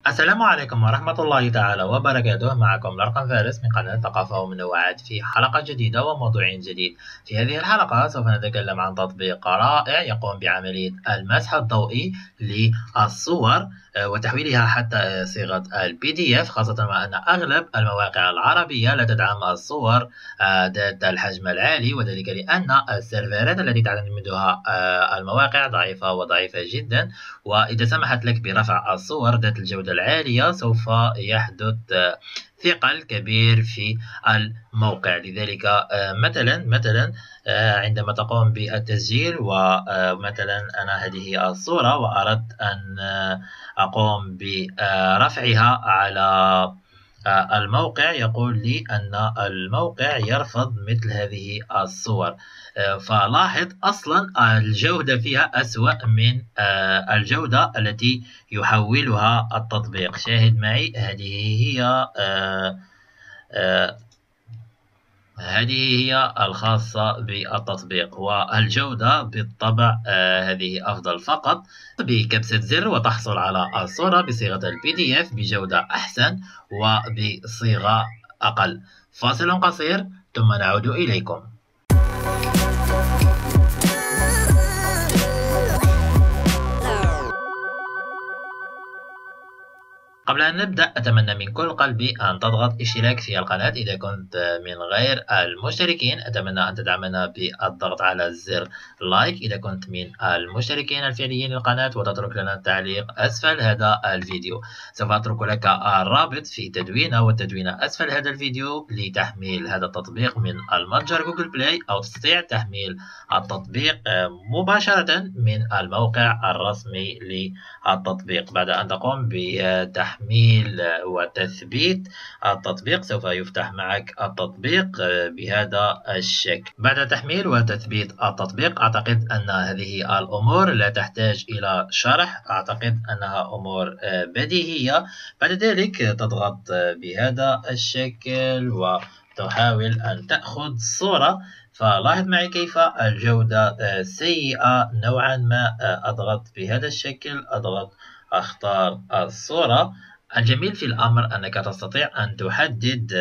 السلام عليكم ورحمة الله تعالى وبركاته. معكم لرقم فارس من قناة ثقافة ومنوعات في حلقة جديدة وموضوع جديد. في هذه الحلقة سوف نتكلم عن تطبيق رائع يقوم بعملية المسح الضوئي للصور وتحويلها حتى صيغة PDF، خاصة وأن أغلب المواقع العربية لا تدعم الصور ذات الحجم العالي، وذلك لأن السيرفرات التي تعتمدها المواقع ضعيفة جدا، وإذا سمحت لك برفع الصور ذات الجودة العالية سوف يحدث ثقل كبير في الموقع. لذلك مثلا عندما تقوم بالتسجيل ومثلا أنا هذه الصورة وأردت أن أقوم برفعها على الموقع، يقول لي أن الموقع يرفض مثل هذه الصور. فلاحظ أصلا الجودة فيها أسوأ من الجودة التي يحولها التطبيق. شاهد معي، هذه هي الخاصة بالتطبيق، والجودة بالطبع هذه أفضل، فقط بكبسة زر وتحصل على الصورة بصيغة PDF بجودة أحسن وبصيغة أقل. فاصل قصير ثم نعود إليكم. قبل أن نبدأ أتمنى من كل قلبي أن تضغط اشتراك في القناة إذا كنت من غير المشتركين. أتمنى أن تدعمنا بالضغط على زر لايك إذا كنت من المشتركين الفعليين للقناة، وتترك لنا تعليق أسفل هذا الفيديو. سوف أترك لك الرابط في والتدوينة أسفل هذا الفيديو لتحميل هذا التطبيق من المتجر جوجل بلاي، أو تستطيع تحميل التطبيق مباشرة من الموقع الرسمي للتطبيق. بعد أن تقوم بتحميل وتثبيت التطبيق سوف يفتح معك التطبيق بهذا الشكل. بعد تحميل وتثبيت التطبيق أعتقد أن هذه الأمور لا تحتاج إلى شرح، أعتقد أنها أمور بديهية. بعد ذلك تضغط بهذا الشكل وتحاول أن تأخذ صورة. فلاحظ معي كيف الجودة سيئة نوعا ما. أضغط بهذا الشكل، أختار الصورة. الجميل في الأمر أنك تستطيع أن تحدد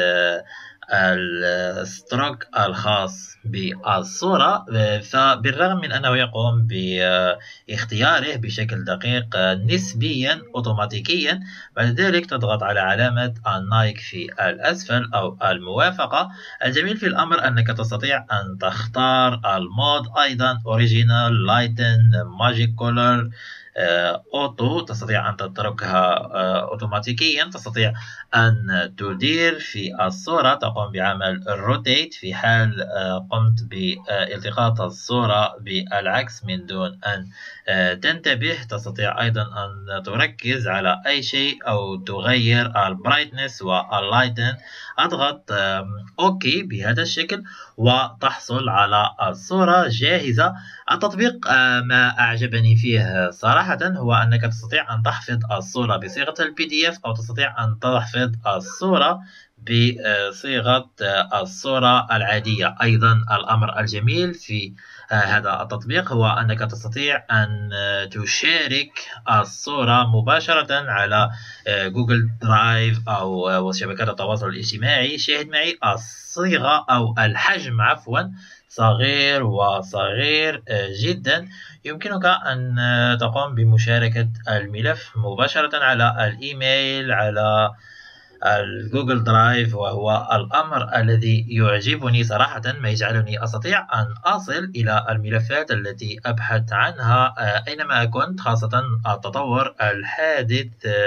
الستروك الخاص بالصورة، فبالرغم من أنه يقوم باختياره بشكل دقيق نسبيا أوتوماتيكيا. بعد ذلك تضغط على علامة النايك في الأسفل أو الموافقة. الجميل في الأمر أنك تستطيع أن تختار المود أيضا، أوريجينال، لايتن، ماجيك كولر، أوتو. تستطيع أن تتركها أوتوماتيكيا. تستطيع أن تدير في الصورة، تقوم بعمل الروتيت في حال قمت بالتقاط الصورة بالعكس من دون أن تنتبه. تستطيع أيضا أن تركز على أي شيء أو تغير البرايتنس واللايتن. أضغط أوكي بهذا الشكل وتحصل على الصورة جاهزة. التطبيق ما أعجبني فيه صراحة هو أنك تستطيع أن تحفظ الصورة بصيغة PDF، أو تستطيع أن تحفظ الصورة بصيغة الصورة العادية. أيضا الأمر الجميل في هذا التطبيق هو أنك تستطيع أن تشارك الصورة مباشرة على جوجل درايف أو شبكات التواصل الاجتماعي. شاهد معي، الصيغة أو الحجم عفوا صغير وصغير جدا. يمكنك أن تقوم بمشاركة الملف مباشرة على الإيميل، على الجوجل درايف، وهو الأمر الذي يعجبني صراحة، ما يجعلني أستطيع أن أصل إلى الملفات التي أبحث عنها أينما كنت، خاصة التطور الحادث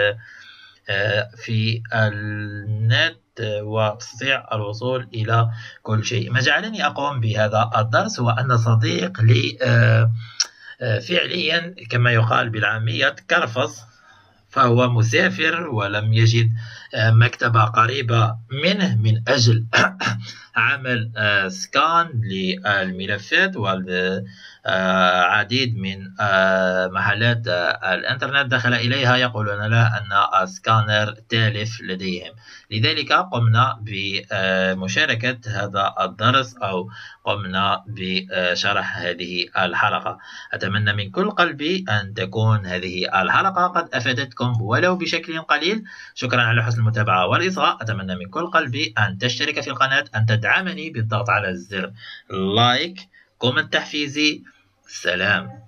في النت، وتستطيع الوصول إلى كل شيء. ما جعلني أقوم بهذا الدرس هو أن صديق لي فعليا كما يقال بالعامية كرفص، فهو مسافر ولم يجد مكتبة قريبة منه من أجل عمل سكان للملفات والعديد من محلات الإنترنت دخل إليها يقولون له أن سكانر تالف لديهم. لذلك قمنا بمشاركة هذا الدرس أو قمنا بشرح هذه الحلقة. أتمنى من كل قلبي أن تكون هذه الحلقة قد أفادتكم ولو بشكل قليل. شكرا على حسن المتابعة والإصغاء. أتمنى من كل قلبي أن تشترك في القناة، أن تدعمني بالضغط على زر لايك، كومنت تحفيزي. سلام.